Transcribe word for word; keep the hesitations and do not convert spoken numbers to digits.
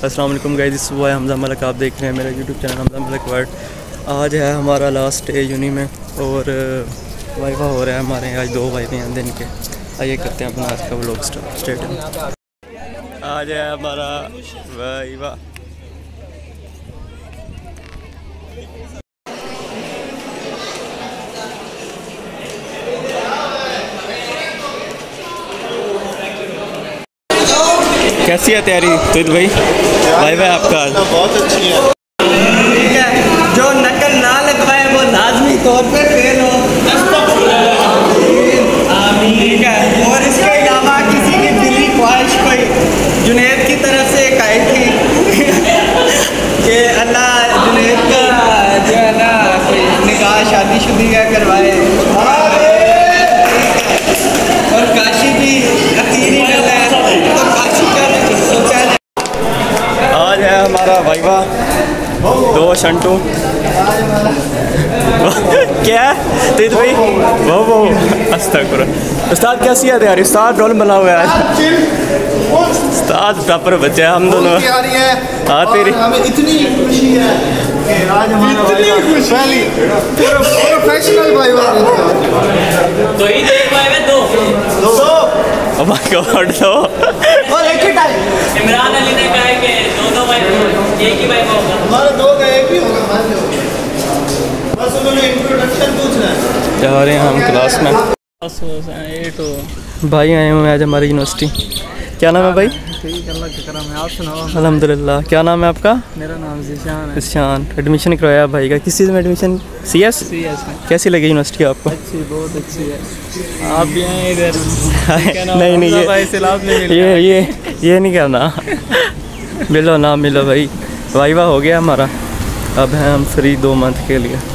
अस्सलाम वालेकुम गाइस, इस सुबह हमजा मलिक, आप देख रहे हैं मेरा YouTube channel Hamza Malik world. आज है हमारा लास्ट डे यूनी में और वाइवा हो रहा है हमारे। आज दो वाइवे हैं दिन के। आइए करते हैं अपना आज का व्लॉग स्टार्ट। आज है हमारा वाइवा। कैसी है तैयारी तुद भाई? भाई भाई आपका बहुत अच्छी है। ठीक है, जो नकल ना लगवाए वो लाजमी तौर पे फेल हो। ठीक है, और इसके अलावा किसी की दिली ख्वाहिश कोई जुनैद की तरफ से एक आई थी कि अल्लाह जुनैद का जो है ना कोई निकाह शादी शुदी का करवाए, और काशी भी अखीरी गल है तो काशी का सोचा है। आज है हमारा वाइवा। दो शंटू क्या तेज भाई वो वो अस्तगफुरुल्लाह। उस्ताद कैसी है तैयारी? उस्ताद रोल बना हुआ है। उस्ताद टॉपर बच्चे हम दोनों। हाँ तेरी हमें इतनी खुशी है कि आज हमारा पहली प्रोफेशनल वाइवा तो ही एक वाइवा दो दो ओह माय गॉड दो और एक ही टाइम। इमरान अली ने कहा है कि दो दो वाइवा एक ही वाइवा होगा। हमारे दो का एक ही होगा, मान लो। बस उन्होंने इंट्रोडक्शन पूछना है। जा रहे हैं हम क्लास में। ये तो भाई आए हुए हैं आज हमारी यूनिवर्सिटी। क्या नाम है भाई? ठीक, अल्लाह का करम है। आप सुनाओ। अल्हम्दुलिल्लाह। क्या नाम है आपका? मेरा नाम ज़ीशान है। ईशान। एडमिशन करवाया भाई का? किस चीज़ में admission? C S. C S में। कैसी लगी यूनिवर्सिटी आपको? अच्छी, बहुत अच्छी है। आप भी हैं इधर? नहीं नहीं ये ये ये ये नहीं करना। मिलो ना मिलो भाई। वाइवा हो गया हमारा। अब हैं हम फ्री दो मंथ के लिए।